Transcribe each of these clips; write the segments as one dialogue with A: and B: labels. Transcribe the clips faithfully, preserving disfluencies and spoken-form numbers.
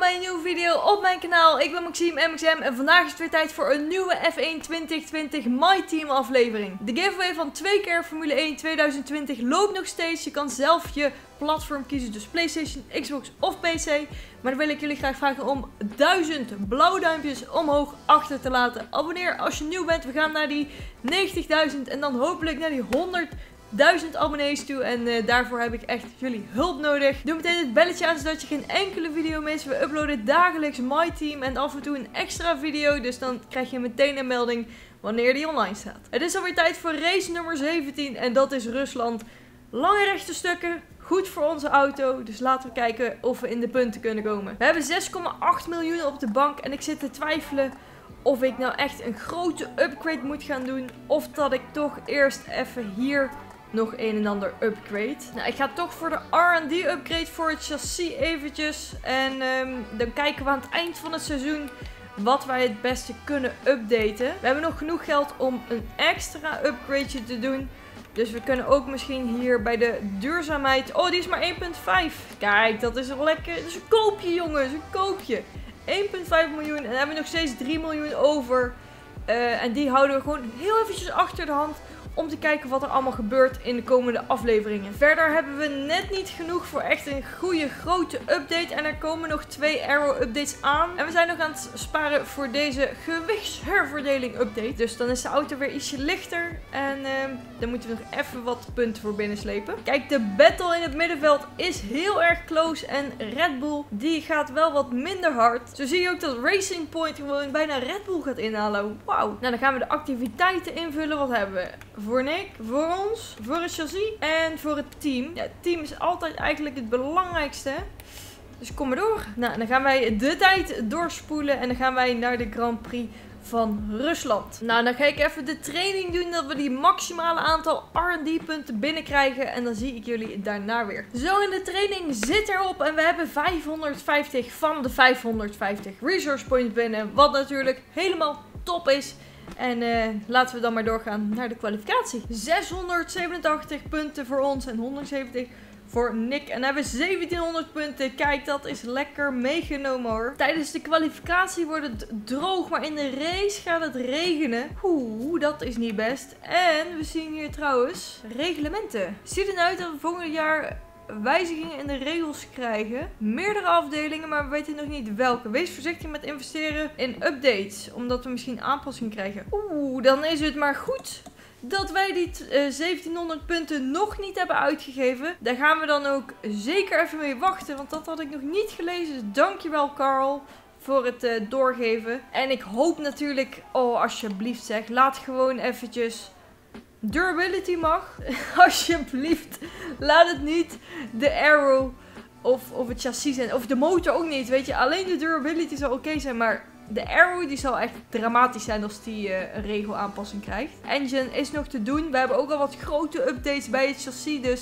A: bij een nieuwe video op mijn kanaal. Ik ben Maxime M X M en vandaag is het weer tijd voor een nieuwe F één twintig twintig My Team aflevering. De giveaway van twee keer Formule één twintig twintig loopt nog steeds. Je kan zelf je platform kiezen, dus PlayStation, Xbox of P C. Maar dan wil ik jullie graag vragen om duizend blauwe duimpjes omhoog achter te laten. Abonneer als je nieuw bent. We gaan naar die negentigduizend en dan hopelijk naar die honderdduizend abonnees toe. En uh, daarvoor heb ik echt jullie hulp nodig. Doe meteen het belletje aan zodat je geen enkele video mist. We uploaden dagelijks My Team en af en toe een extra video. Dus dan krijg je meteen een melding wanneer die online staat. Het is alweer tijd voor race nummer zeventien en dat is Rusland. Lange rechte stukken. Goed voor onze auto, dus laten we kijken of we in de punten kunnen komen. We hebben zes komma acht miljoen op de bank en ik zit te twijfelen of ik nou echt een grote upgrade moet gaan doen. Of dat ik toch eerst even hier nog een en ander upgrade. Nou, ik ga toch voor de R en D upgrade voor het chassis eventjes. En um, dan kijken we aan het eind van het seizoen wat wij het beste kunnen updaten. We hebben nog genoeg geld om een extra upgrade te doen. Dus we kunnen ook misschien hier bij de duurzaamheid... Oh, die is maar één komma vijf. Kijk, dat is lekker. Dat is een koopje, jongens. Een koopje. één komma vijf miljoen. En dan hebben we nog steeds drie miljoen over. Uh, en die houden we gewoon heel eventjes achter de hand. Om te kijken wat er allemaal gebeurt in de komende afleveringen. Verder hebben we net niet genoeg voor echt een goede grote update. En er komen nog twee aero updates aan. En we zijn nog aan het sparen voor deze gewichtsherverdeling update. Dus dan is de auto weer ietsje lichter. En uh, dan moeten we nog even wat punten voor binnenslepen. Kijk, de battle in het middenveld is heel erg close. En Red Bull, die gaat wel wat minder hard. Zo zie je ook dat Racing Point gewoon bijna Red Bull gaat inhalen. Wauw. Nou, dan gaan we de activiteiten invullen. Wat hebben we? Voor Nick, voor ons, voor het chassis en voor het team. Ja, het team is altijd eigenlijk het belangrijkste. Dus kom maar door. Nou, dan gaan wij de tijd doorspoelen en dan gaan wij naar de Grand Prix van Rusland. Nou, dan ga ik even de training doen dat we die maximale aantal R en D punten binnenkrijgen. En dan zie ik jullie daarna weer. Zo, in de training zit erop en we hebben vijfhonderdvijftig van de vijfhonderdvijftig resource points binnen. Wat natuurlijk helemaal top is. En uh, laten we dan maar doorgaan naar de kwalificatie. zeshonderdzevenentachtig punten voor ons en honderdzeventig voor Nick. En dan hebben we zeventienhonderd punten. Kijk, dat is lekker meegenomen hoor. Tijdens de kwalificatie wordt het droog, maar in de race gaat het regenen. Oeh, dat is niet best. En we zien hier trouwens reglementen. Ziet er nou uit dat we volgend jaar wijzigingen in de regels krijgen. Meerdere afdelingen, maar we weten nog niet welke. Wees voorzichtig met investeren in updates. Omdat we misschien aanpassingen krijgen. Oeh, dan is het maar goed dat wij die uh, zeventienhonderd punten nog niet hebben uitgegeven. Daar gaan we dan ook zeker even mee wachten. Want dat had ik nog niet gelezen. Dus dankjewel Carl voor het uh, doorgeven. En ik hoop natuurlijk, oh alsjeblieft zeg, laat gewoon eventjes... Durability mag. Alsjeblieft. Laat het niet de aero of, of het chassis zijn. Of de motor ook niet. Weet je, alleen de durability zal oké okay zijn. Maar de aero die zal echt dramatisch zijn als die uh, een regelaanpassing krijgt. Engine is nog te doen. We hebben ook al wat grote updates bij het chassis. Dus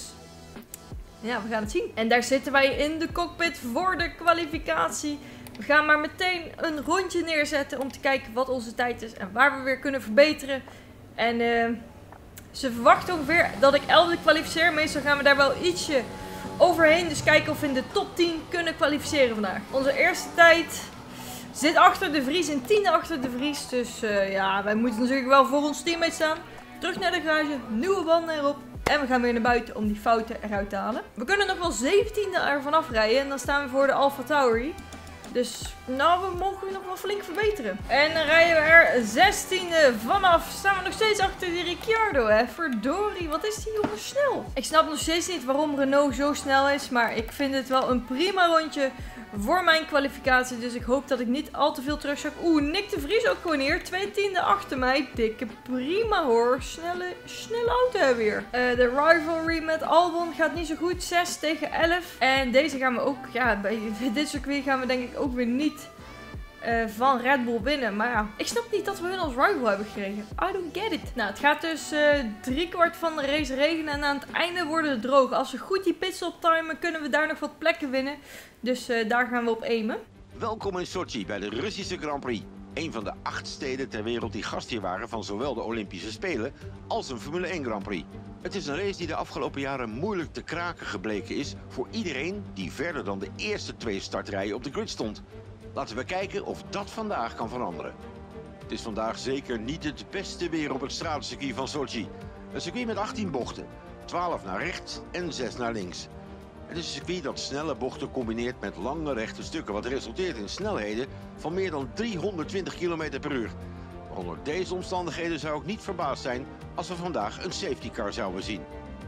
A: ja, we gaan het zien. En daar zitten wij in de cockpit voor de kwalificatie. We gaan maar meteen een rondje neerzetten om te kijken wat onze tijd is. En waar we weer kunnen verbeteren. En... Uh, Ze verwachten ongeveer dat ik elfde kwalificeer. Meestal gaan we daar wel ietsje overheen. Dus kijken of we in de top tien kunnen kwalificeren vandaag. Onze eerste tijd zit achter de Vries en tiende achter de Vries. Dus uh, ja, wij moeten natuurlijk wel voor ons teammate staan. Terug naar de garage, nieuwe banden erop. En we gaan weer naar buiten om die fouten eruit te halen. We kunnen nog wel zeventiende ervan afrijden. En dan staan we voor de AlphaTauri. Dus nou, we mogen nog wel flink verbeteren. En dan rijden we er zestiende vanaf. Staan we nog steeds achter die Ricciardo, hè. Verdorie, wat is die jongen snel. Ik snap nog steeds niet waarom Renault zo snel is. Maar ik vind het wel een prima rondje voor mijn kwalificatie. Dus ik hoop dat ik niet al te veel terugzak. Oeh, Nick de Vries ook gewoon hier. Twee tiende achter mij. Dikke prima hoor. Snelle, snelle auto hebben we weer. Uh, de rivalry met Albon gaat niet zo goed. zes tegen elf. En deze gaan we ook, ja, bij dit circuit gaan we denk ik ook weer niet uh, van Red Bull winnen. Maar ja, ik snap niet dat we hun als rival hebben gekregen. I don't get it. Nou, het gaat dus uh, driekwart van de race regenen en aan het einde worden het droog. Als we goed die pitstop timen, kunnen we daar nog wat plekken winnen. Dus uh, daar gaan we op aimen.
B: Welkom in Sochi bij de Russische Grand Prix. Een van de acht steden ter wereld die gastheer waren van zowel de Olympische Spelen als een Formule één Grand Prix. Het is een race die de afgelopen jaren moeilijk te kraken gebleken is voor iedereen die verder dan de eerste twee startrijen op de grid stond. Laten we kijken of dat vandaag kan veranderen. Het is vandaag zeker niet het beste weer op het straatcircuit van Sochi. Een circuit met achttien bochten, twaalf naar rechts en zes naar links. Het is een circuit dat snelle bochten combineert met lange rechte stukken, wat resulteert in snelheden van meer dan driehonderdtwintig kilometer per uur. Onder deze omstandigheden zou ik niet verbaasd zijn als we vandaag een safety car zouden zien.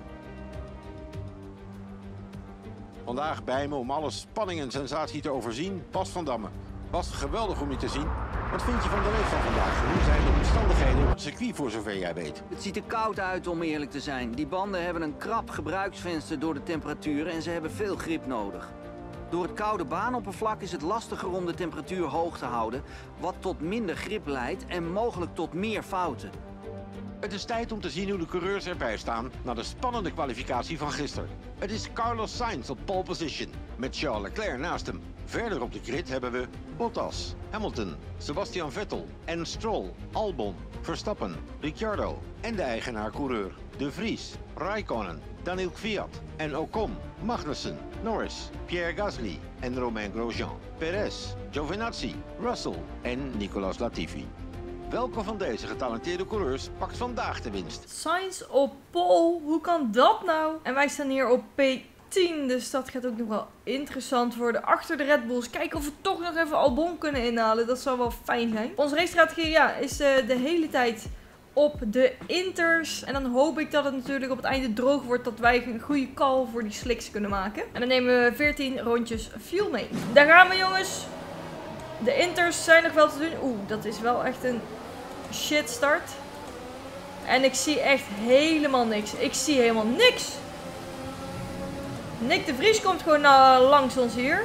B: Vandaag bij me om alle spanning en sensatie te overzien, Bas van Damme. Bas, geweldig om je te zien. Wat vind je van de race van vandaag? Hoe zijn de omstandigheden op het circuit voor zover jij weet?
C: Het ziet er koud uit om eerlijk te zijn. Die banden hebben een krap gebruiksvenster door de temperaturen en ze hebben veel grip nodig. Door het koude baanoppervlak is het lastiger om de temperatuur hoog te houden, wat tot minder grip leidt en mogelijk tot meer fouten.
B: Het is tijd om te zien hoe de coureurs erbij staan na de spannende kwalificatie van gisteren. Het is Carlos Sainz op pole position, met Charles Leclerc naast hem. Verder op de grid hebben we Bottas, Hamilton, Sebastian Vettel en Stroll, Albon, Verstappen, Ricciardo en de eigenaar-coureur De Vries, Raikkonen, Daniel Kvyat en Ocon, Magnussen, Norris, Pierre Gasly en Romain Grosjean, Perez, Giovinazzi, Russell en Nicolas Latifi. Welke van deze getalenteerde coureurs pakt vandaag de winst?
A: Sainz op pole, hoe kan dat nou? En wij staan hier op P tien, dus dat gaat ook nog wel interessant worden. Achter de Red Bulls, kijken of we toch nog even Albon kunnen inhalen. Dat zou wel fijn zijn. Onze racestrategie ja, is uh, de hele tijd op de inters. En dan hoop ik dat het natuurlijk op het einde droog wordt, dat wij een goede call voor die slicks kunnen maken. En dan nemen we veertien rondjes fuel mee. Daar gaan we, jongens. De inters zijn nog wel te doen. Oeh, dat is wel echt een shit start. En ik zie echt helemaal niks. Ik zie helemaal niks. Nick de Vries komt gewoon uh, langs ons hier.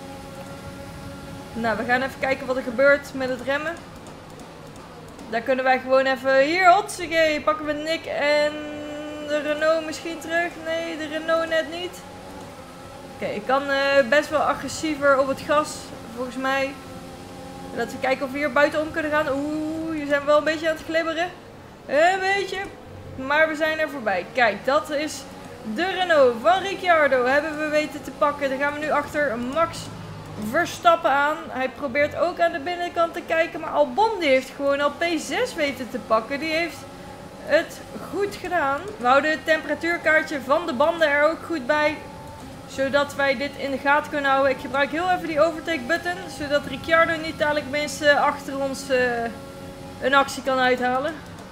A: Nou, we gaan even kijken wat er gebeurt met het remmen. Daar kunnen wij gewoon even... Hier, hotsegee, pakken we Nick en de Renault misschien terug. Nee, de Renault net niet. Oké, okay, ik kan uh, best wel agressiever op het gas, volgens mij. Laten we kijken of we hier buitenom kunnen gaan. Oeh, hier zijn we wel een beetje aan het glibberen. Een beetje. Maar we zijn er voorbij. Kijk, dat is de Renault van Ricciardo. Hebben we weten te pakken. Dan gaan we nu achter Max Verstappen aan. Hij probeert ook aan de binnenkant te kijken. Maar Albon die heeft gewoon al P zes weten te pakken. Die heeft het goed gedaan. We houden het temperatuurkaartje van de banden er ook goed bij. Zodat wij dit in de gaten kunnen houden. Ik gebruik heel even die overtake button. Zodat Ricciardo niet dadelijk mensen achter ons uh, een actie kan uithalen.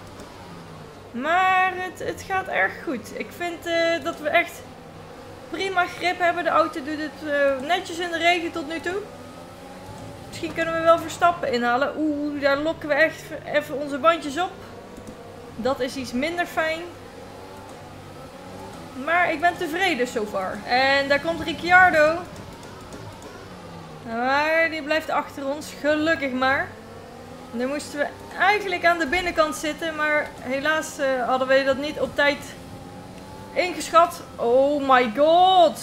A: Maar het, het gaat erg goed. Ik vind uh, dat we echt prima grip hebben. De auto doet het uh, netjes in de regen tot nu toe. Misschien kunnen we wel Verstappen inhalen. Oeh, daar lokken we echt even onze bandjes op. Dat is iets minder fijn. Maar ik ben tevreden so far. En daar komt Ricciardo. Maar die blijft achter ons. Gelukkig maar. Dan moesten we eigenlijk aan de binnenkant zitten. Maar helaas uh, hadden we dat niet op tijd ingeschat. Oh my god.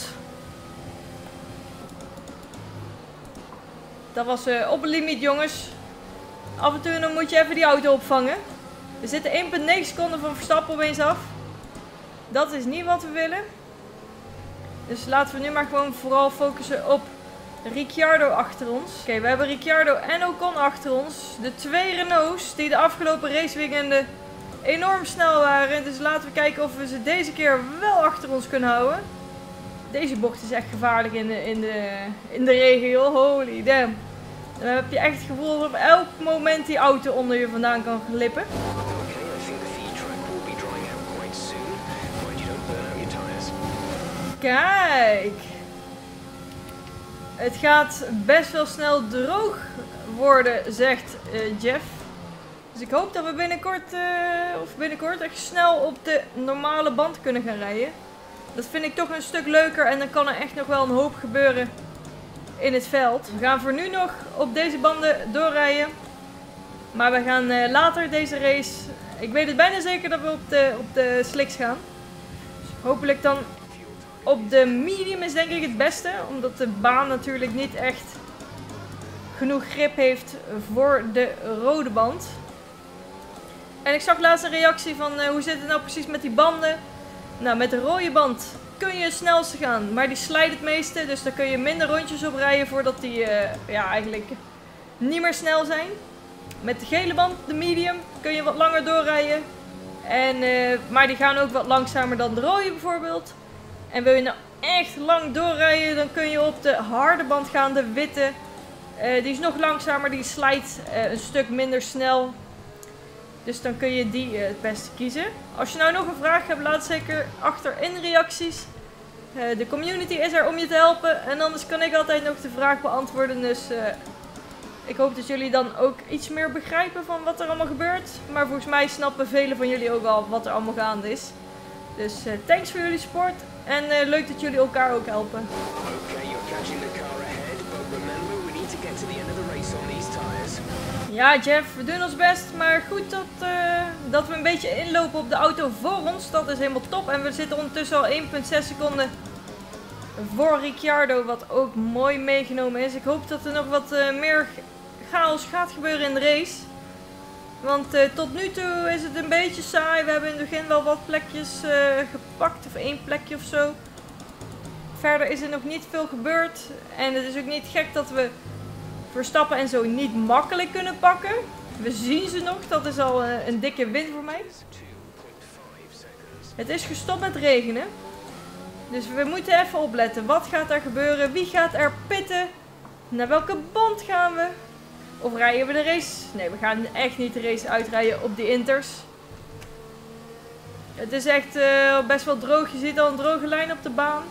A: Dat was uh, op een limiet, jongens. Af en toe dan moet je even die auto opvangen. We zitten één komma negen seconden van Verstappen opeens af. Dat is niet wat we willen. Dus laten we nu maar gewoon vooral focussen op Ricciardo achter ons. Oké, okay, we hebben Ricciardo en Ocon achter ons. De twee Renaults die de afgelopen raceweekenden enorm snel waren. Dus laten we kijken of we ze deze keer wel achter ons kunnen houden. Deze bocht is echt gevaarlijk in de, in de, in de regen, joh. Holy damn. Dan heb je echt het gevoel dat op elk moment die auto onder je vandaan kan glippen. Kijk. Het gaat best wel snel droog worden, zegt uh, Jeff. Dus ik hoop dat we binnenkort, uh, of binnenkort echt snel op de normale band kunnen gaan rijden. Dat vind ik toch een stuk leuker en dan kan er echt nog wel een hoop gebeuren in het veld. We gaan voor nu nog op deze banden doorrijden. Maar we gaan uh, later deze race, ik weet het bijna zeker dat we op de, op de slicks gaan. Dus hopelijk dan op de medium is denk ik het beste. Omdat de baan natuurlijk niet echt genoeg grip heeft voor de rode band. En ik zag laatst een reactie van uh, hoe zit het nou precies met die banden. Nou, met de rode band kun je het snelste gaan, maar die slijt het meeste. Dus daar kun je minder rondjes op rijden voordat die uh, ja, eigenlijk niet meer snel zijn. Met de gele band, de medium, kun je wat langer doorrijden. En, uh, maar die gaan ook wat langzamer dan de rode bijvoorbeeld. En wil je nou echt lang doorrijden, dan kun je op de harde band gaan, de witte. Uh, die is nog langzamer, die slijt uh, een stuk minder snel. Dus dan kun je die uh, het beste kiezen. Als je nou nog een vraag hebt, laat zeker achter in reacties. Uh, de community is er om je te helpen. En anders kan ik altijd nog de vraag beantwoorden. Dus uh, ik hoop dat jullie dan ook iets meer begrijpen van wat er allemaal gebeurt. Maar volgens mij snappen velen van jullie ook al wat er allemaal gaande is. Dus uh, thanks voor jullie support. En uh, leuk dat jullie elkaar ook helpen.
D: Okay, you're catching the car ahead, but remember we need to get to the end of the race on these tires.
A: Ja, Jeff, we doen ons best, maar goed dat, uh, dat we een beetje inlopen op de auto voor ons. Dat is helemaal top. En we zitten ondertussen al één komma zes seconden voor Ricciardo, wat ook mooi meegenomen is. Ik hoop dat er nog wat uh, meer chaos gaat gebeuren in de race. Want uh, tot nu toe is het een beetje saai. We hebben in het begin wel wat plekjes uh, gepakt, of één plekje of zo. Verder is er nog niet veel gebeurd. En het is ook niet gek dat we Verstappen en zo niet makkelijk kunnen pakken. We zien ze nog, dat is al uh, een dikke win voor mij. Het is gestopt met regenen. Dus we moeten even opletten. Wat gaat er gebeuren? Wie gaat er pitten? Naar welke band gaan we? Of rijden we de race? Nee, we gaan echt niet de race uitrijden op die inters. Het is echt uh, best wel droog. Je ziet al een droge lijn op de baan.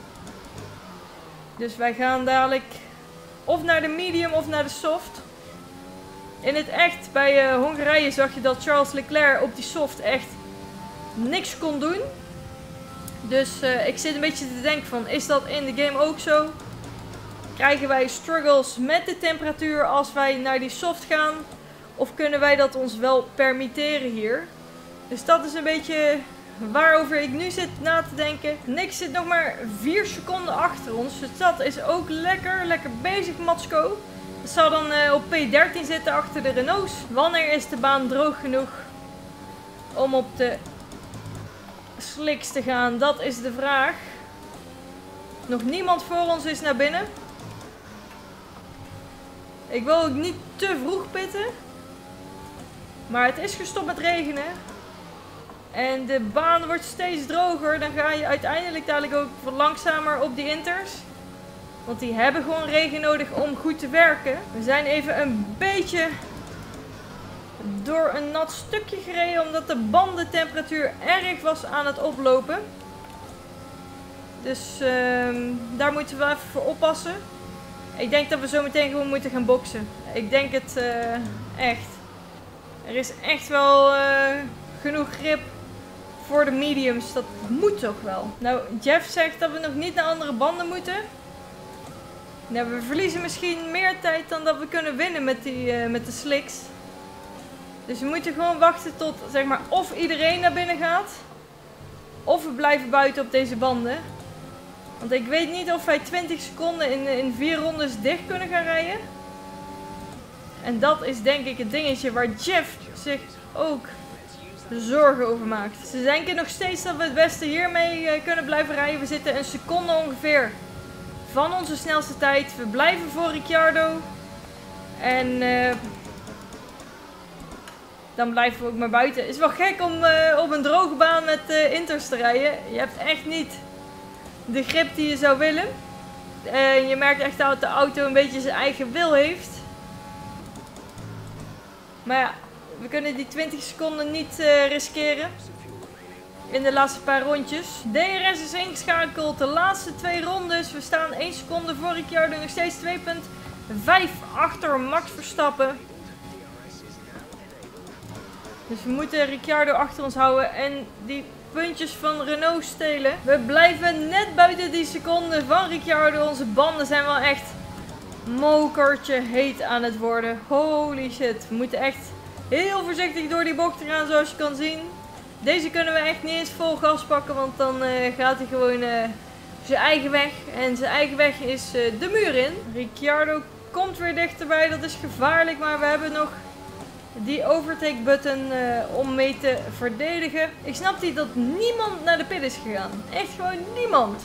A: Dus wij gaan dadelijk of naar de medium of naar de soft. In het echt, bij uh, Hongarije zag je dat Charles Leclerc op die soft echt niks kon doen. Dus uh, ik zit een beetje te denken van, is dat in de game ook zo? Krijgen wij struggles met de temperatuur als wij naar die soft gaan? Of kunnen wij dat ons wel permitteren hier? Dus dat is een beetje waarover ik nu zit na te denken. Nick zit nog maar vier seconden achter ons. Dus dat is ook lekker. Lekker bezig, Matsko. Het zal dan uh, op P dertien zitten achter de Renaults. Wanneer is de baan droog genoeg om op de slicks te gaan? Dat is de vraag. Nog niemand voor ons is naar binnen. Ik wil ook niet te vroeg pitten. Maar het is gestopt met regenen. En de baan wordt steeds droger. Dan ga je uiteindelijk dadelijk ook wat langzamer op die inters. Want die hebben gewoon regen nodig om goed te werken. We zijn even een beetje door een nat stukje gereden. Omdat de bandentemperatuur erg was aan het oplopen. Dus uh, daar moeten we even voor oppassen. Ik denk dat we zo meteen gewoon moeten gaan boksen. Ik denk het uh, echt. Er is echt wel uh, genoeg grip voor de mediums. Dat moet toch wel. Nou, Jeff zegt dat we nog niet naar andere banden moeten. Nou, we verliezen misschien meer tijd dan dat we kunnen winnen met, die, uh, met de slicks. Dus we moeten gewoon wachten tot, zeg maar, of iedereen naar binnen gaat. Of we blijven buiten op deze banden. Want ik weet niet of wij twintig seconden in, in vier rondes dicht kunnen gaan rijden. En dat is denk ik het dingetje waar Jeff zich ook zorgen over maakt. Ze denken nog steeds dat we het beste hiermee uh, kunnen blijven rijden. We zitten een seconde ongeveer van onze snelste tijd. We blijven voor Ricciardo. En uh, dan blijven we ook maar buiten. Het is wel gek om uh, op een droge baan met uh, inters te rijden. Je hebt echt niet de grip die je zou willen. Uh, je merkt echt dat de auto een beetje zijn eigen wil heeft. Maar ja, we kunnen die twintig seconden niet uh, riskeren. In de laatste paar rondjes. D R S is ingeschakeld. De laatste twee rondes. We staan één seconde voor Ricciardo. Nog steeds twee komma vijf achter Max Verstappen. Dus we moeten Ricciardo achter ons houden. En die puntjes van Renault stelen. We blijven net buiten die seconde van Ricciardo. Onze banden zijn wel echt mokertje heet aan het worden. Holy shit. We moeten echt heel voorzichtig door die bocht gaan, zoals je kan zien. Deze kunnen we echt niet eens vol gas pakken, want dan uh, gaat hij gewoon uh, zijn eigen weg. En zijn eigen weg is uh, de muur in. Ricciardo komt weer dichterbij. Dat is gevaarlijk, maar we hebben nog die overtake button uh, om mee te verdedigen. Ik snap niet dat niemand naar de pit is gegaan. Echt gewoon niemand.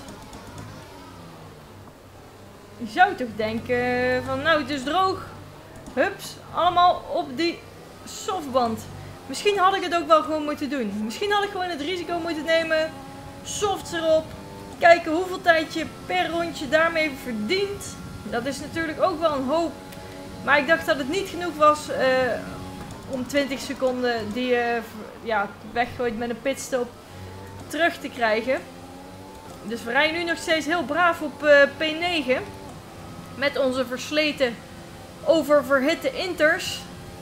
A: Je zou toch denken van nou het is droog. Hups, allemaal op die softband. Misschien had ik het ook wel gewoon moeten doen. Misschien had ik gewoon het risico moeten nemen. Softs erop. Kijken hoeveel tijd je per rondje daarmee verdient. Dat is natuurlijk ook wel een hoop. Maar ik dacht dat het niet genoeg was uh, om twintig seconden die je uh, ja, weggooit met een pitstop terug te krijgen. Dus we rijden nu nog steeds heel braaf op uh, P negen. Met onze versleten, oververhitte Inters.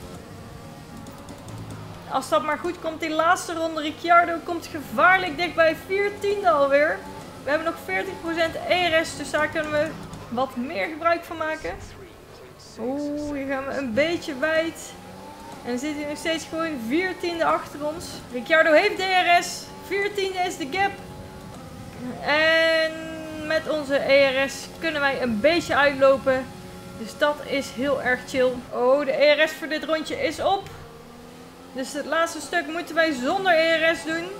A: Als dat maar goed komt, die laatste ronde. Ricciardo komt gevaarlijk dichtbij. veertiende alweer. We hebben nog veertig procent E R S, dus daar kunnen we wat meer gebruik van maken. Oeh, hier gaan we een beetje wijd. En dan zit hij nog steeds gewoon veertiende achter ons. Ricciardo heeft D R S. veertiende is de gap. En met onze E R S kunnen wij een beetje uitlopen. Dus dat is heel erg chill. Oh, de E R S voor dit rondje is op. Dus het laatste stuk moeten wij zonder E R S doen.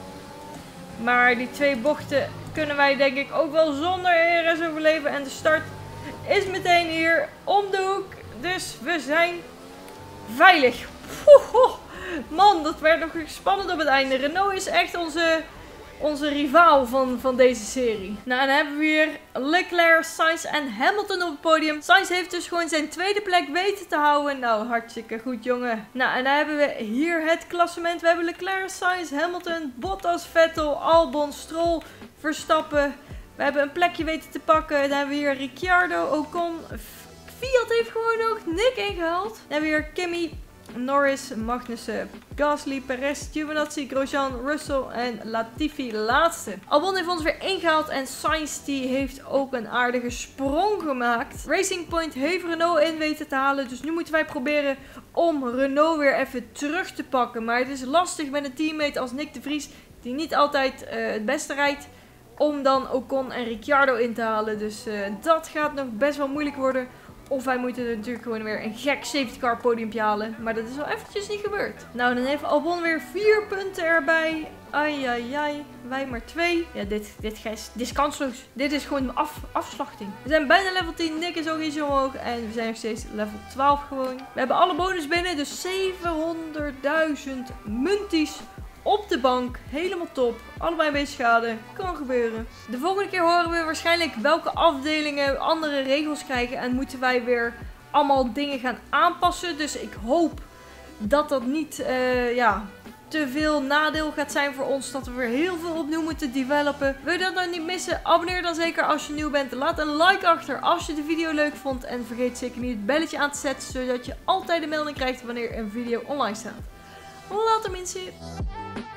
A: Maar die twee bochten kunnen wij denk ik ook wel zonder E R S overleven. En de start is meteen hier om de hoek. Dus we zijn veilig. Poeh, man, dat werd nog spannend op het einde. Renault is echt onze, onze rivaal van, van deze serie. Nou, en dan hebben we hier Leclerc, Sainz en Hamilton op het podium. Sainz heeft dus gewoon zijn tweede plek weten te houden. Nou, hartstikke goed, jongen. Nou, en dan hebben we hier het klassement. We hebben Leclerc, Sainz, Hamilton, Bottas, Vettel, Albon, Stroll, Verstappen. We hebben een plekje weten te pakken. Dan hebben we hier Ricciardo, Ocon. Fiat heeft gewoon ook Nick ingehaald. Dan hebben we hier Kimi, Norris, Magnussen, Gasly, Perez, Giovinazzi, Grosjean, Russell en Latifi laatste. Albon heeft ons weer ingehaald en Sainz die heeft ook een aardige sprong gemaakt. Racing Point heeft Renault in weten te halen, dus nu moeten wij proberen om Renault weer even terug te pakken. Maar het is lastig met een teammate als Nick de Vries, die niet altijd uh, het beste rijdt, om dan Ocon en Ricciardo in te halen. Dus uh, dat gaat nog best wel moeilijk worden. Of wij moeten er natuurlijk gewoon weer een gek safety car podiumpje halen. Maar dat is wel eventjes niet gebeurd. Nou, dan heeft Albon weer vier punten erbij. Ai, ai, ai. Wij maar twee. Ja, dit, dit, dit is kansloos. Dit is gewoon af, afslachting. We zijn bijna level tien. Nick is ook iets omhoog. En we zijn nog steeds level twaalf gewoon. We hebben alle bonus binnen. Dus zevenhonderdduizend munties op de bank. Helemaal top. Allebei een beetje schade. Kan gebeuren. De volgende keer horen we waarschijnlijk welke afdelingen andere regels krijgen. En moeten wij weer allemaal dingen gaan aanpassen. Dus ik hoop dat dat niet uh, ja, te veel nadeel gaat zijn voor ons. Dat we weer heel veel opnieuw moeten developen. Wil je dat nou niet missen? Abonneer dan zeker als je nieuw bent. Laat een like achter als je de video leuk vond. En vergeet zeker niet het belletje aan te zetten. Zodat je altijd een melding krijgt wanneer een video online staat. Later mensen.